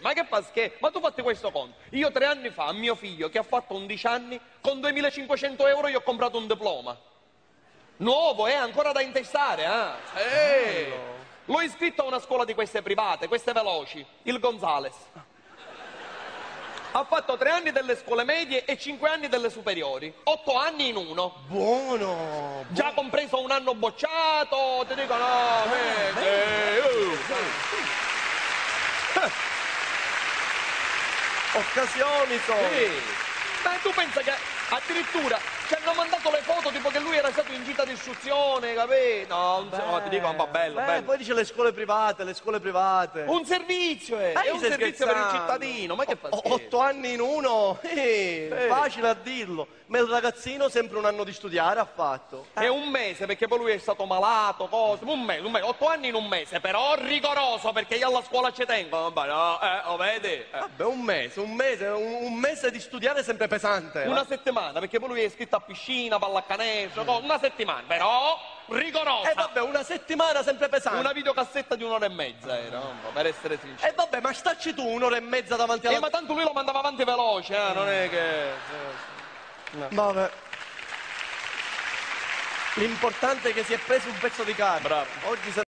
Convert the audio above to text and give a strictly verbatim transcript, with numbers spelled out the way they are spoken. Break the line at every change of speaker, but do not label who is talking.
Ma che fa scherzo? Ma tu fatti questo conto. Io tre anni fa a mio figlio, che ha fatto undici anni, con duemilacinquecento euro gli ho comprato un diploma. Nuovo, eh, ancora da intestare, eh? Eh. L'ho iscritto a una scuola di queste private, queste veloci, il Gonzales. Ha fatto tre anni delle scuole medie e cinque anni delle superiori. Otto anni in uno.
Buono!
Già compreso un anno bocciato, ti dico no, vedi, eh, uh.
Occasioni sono!
Sì. Ma tu pensa che addirittura ci hanno mandato le foto tipo che lui era stato in gita di istruzione, capito? No, un, no, ti dico un po' bello,
Beh,
bello.
poi dice le scuole private, le scuole private.
Un servizio, eh.
Eh,
È un
stai
servizio per il
scherzando?
cittadino, ma che fa
O-
schifo?
Otto anni in uno? Eh,
Eh.
Facile a dirlo. Ma il ragazzino sempre un anno di studiare ha fatto.
È un mese, perché poi lui è stato malato, cose, un mese, un mese, otto anni in un mese, però rigoroso, perché io alla scuola ci tengo, vabbè, no, eh, lo vedi? Eh.
Vabbè, un mese, un mese, un, un mese di studiare è sempre pesante.
Una
va?
settimana, perché poi lui è iscritto a piscina, pallacanestro, cose, una settimana, però rigorosa.
E vabbè, una settimana sempre pesante.
Una videocassetta di un'ora e mezza era, un po', per essere sincero.
E vabbè, ma stacci tu un'ora e mezza davanti alla...
Eh, ma tanto lui lo mandava avanti veloce, eh, non è che...
Vabbè. L'importante è che si è preso un pezzo di carne.
Bravo.
Oggi se